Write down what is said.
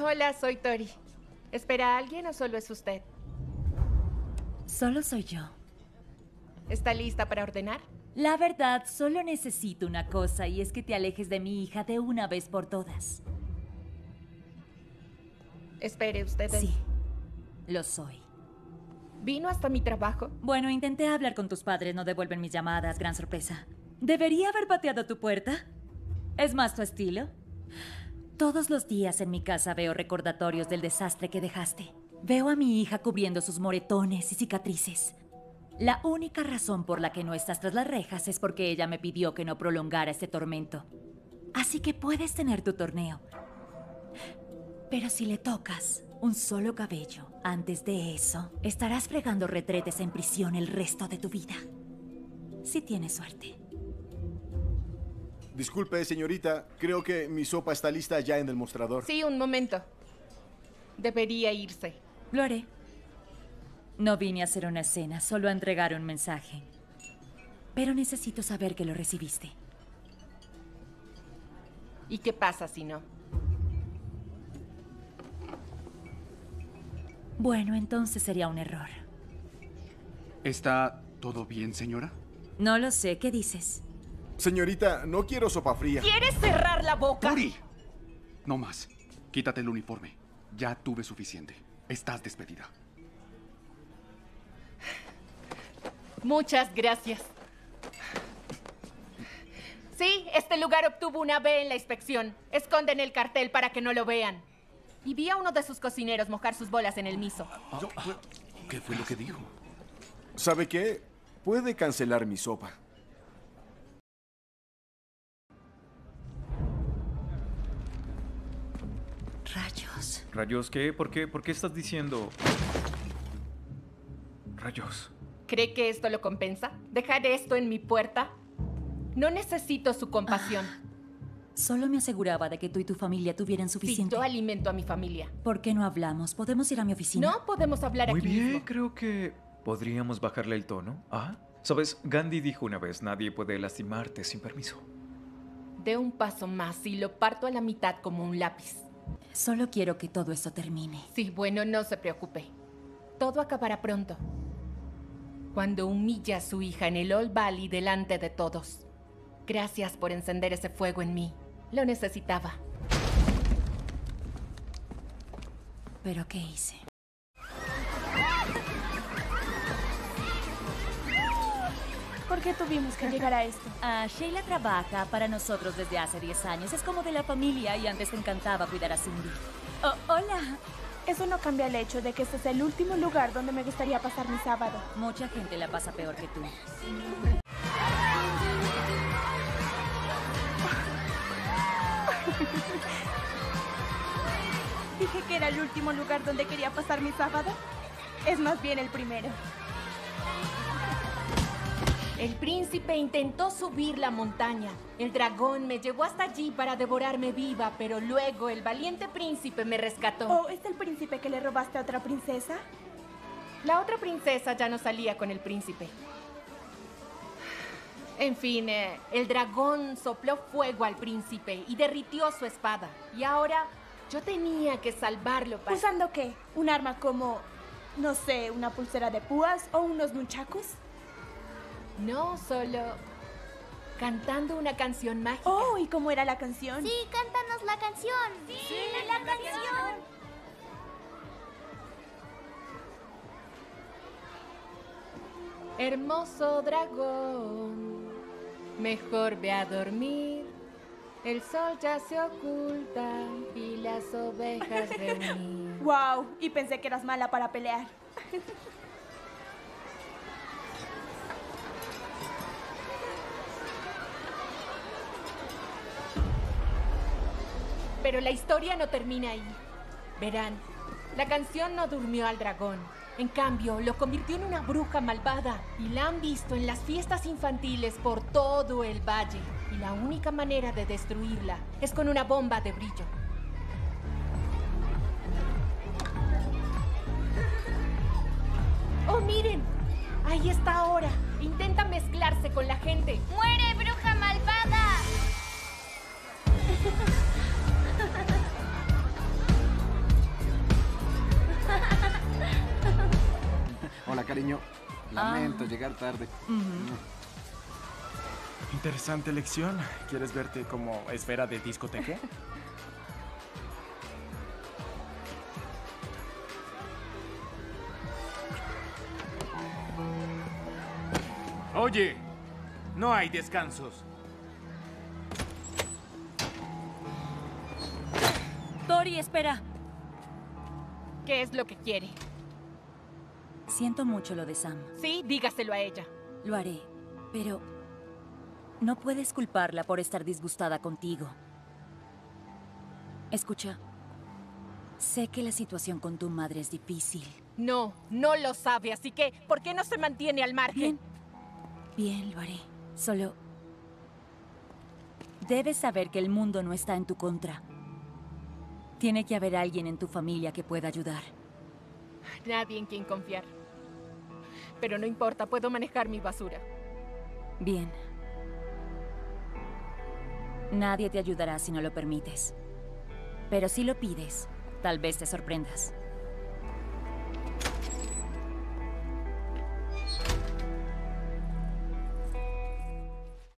Hola, soy Tori. ¿Espera a alguien o solo es usted? Solo soy yo. ¿Está lista para ordenar? La verdad, solo necesito una cosa y es que te alejes de mi hija de una vez por todas. Espere, ¿usted es? Sí, lo soy. ¿Vino hasta mi trabajo? Bueno, intenté hablar con tus padres, no devuelven mis llamadas, gran sorpresa. ¿Debería haber pateado tu puerta? ¿Es más tu estilo? Todos los días en mi casa veo recordatorios del desastre que dejaste. Veo a mi hija cubriendo sus moretones y cicatrices. La única razón por la que no estás tras las rejas es porque ella me pidió que no prolongara este tormento. Así que puedes tener tu torneo. Pero si le tocas un solo cabello antes de eso, estarás fregando retretes en prisión el resto de tu vida. Si tienes suerte. Disculpe, señorita. Creo que mi sopa está lista ya en el mostrador. Sí, un momento. Debería irse. Lo haré. No vine a hacer una escena, solo a entregar un mensaje. Pero necesito saber que lo recibiste. ¿Y qué pasa si no? Bueno, entonces sería un error. ¿Está todo bien, señora? No lo sé, ¿qué dices? Señorita, no quiero sopa fría. ¿Quieres cerrar la boca? ¡Tori! No más. Quítate el uniforme. Ya tuve suficiente. Estás despedida. Muchas gracias. Sí, este lugar obtuvo una B en la inspección. Esconden el cartel para que no lo vean. Y vi a uno de sus cocineros mojar sus bolas en el miso. ¿Qué fue lo que dijo? ¿Sabe qué? Puede cancelar mi sopa. Rayos. ¿Rayos qué? ¿Por qué? ¿Por qué estás diciendo...? Rayos. ¿Cree que esto lo compensa? ¿Dejar esto en mi puerta? No necesito su compasión. Solo me aseguraba de que tú y tu familia tuvieran Sí, suficiente. yo alimento a mi familia. ¿Por qué no hablamos? ¿Podemos ir a mi oficina? No podemos hablar Muy aquí bien, mismo. creo que podríamos bajarle el tono. ¿Ah? Sabes, Gandhi dijo una vez, nadie puede lastimarte sin permiso. Dé un paso más y lo parto a la mitad como un lápiz. Solo quiero que todo esto termine. Sí, bueno, no se preocupe. Todo acabará pronto. Cuando humilla a su hija en el Old Valley delante de todos. Gracias por encender ese fuego en mí. Lo necesitaba. ¿Pero qué hice? ¿Por qué tuvimos que llegar a esto? Sheila trabaja para nosotros desde hace 10 años. Es como de la familia y antes te encantaba cuidar a Cindy. Oh, hola. Eso no cambia el hecho de que este es el último lugar donde me gustaría pasar mi sábado. Mucha gente la pasa peor que tú. Dije que era el último lugar donde quería pasar mi sábado. Es más bien el primero. El príncipe intentó subir la montaña. El dragón me llevó hasta allí para devorarme viva, pero luego el valiente príncipe me rescató. ¿Oh, es el príncipe que le robaste a otra princesa? La otra princesa ya no salía con el príncipe. En fin, el dragón sopló fuego al príncipe y derritió su espada. Y ahora yo tenía que salvarlo para... ¿Usando qué? ¿Un arma como, no sé, una pulsera de púas o unos nunchakus? No, solo cantando una canción mágica. Oh, ¿y cómo era la canción? Sí, cántanos la canción. Sí, la canción. Hermoso dragón, mejor ve a dormir. El sol ya se oculta y las ovejas reunir. Wow, y pensé que eras mala para pelear. Pero la historia no termina ahí. Verán, la canción no durmió al dragón. En cambio, lo convirtió en una bruja malvada. Y la han visto en las fiestas infantiles por todo el valle. Y la única manera de destruirla es con una bomba de brillo. ¡Oh, miren! Ahí está ahora. Intenta mezclarse con la gente. ¡Muere, bruja malvada! cariño. Lamento llegar tarde. Interesante elección. ¿Quieres verte como esfera de discoteca? Oye, no hay descansos. Tori, espera. ¿Qué es lo que quiere? Siento mucho lo de Sam. Sí, dígaselo a ella. Lo haré, pero no puedes culparla por estar disgustada contigo. Escucha, sé que la situación con tu madre es difícil. No, no lo sabe, así que, ¿por qué no se mantiene al margen? Bien, lo haré. Solo debes saber que el mundo no está en tu contra. Tiene que haber alguien en tu familia que pueda ayudar. Nadie en quien confiar. Pero no importa, puedo manejar mi basura. Bien. Nadie te ayudará si no lo permites. Pero si lo pides, tal vez te sorprendas.